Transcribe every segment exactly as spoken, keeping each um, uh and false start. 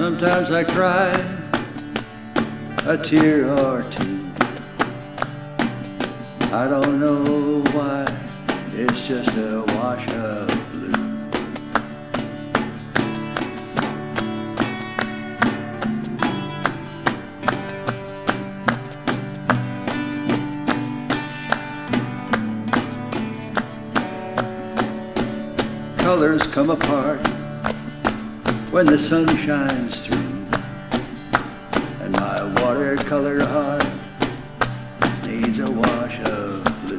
Sometimes I cry a tear or two. I don't know why, it's just a wash of blue. Colors come apart when the sun shines through, and my watercolor heart needs a wash of blue.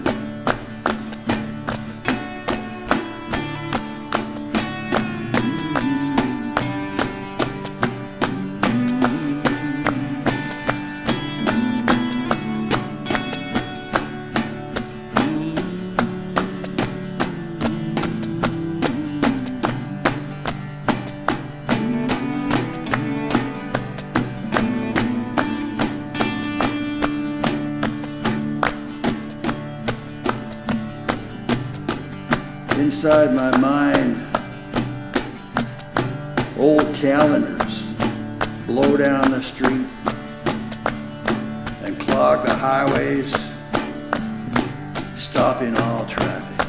Inside my mind, old calendars blow down the street and clog the highways, stopping all traffic.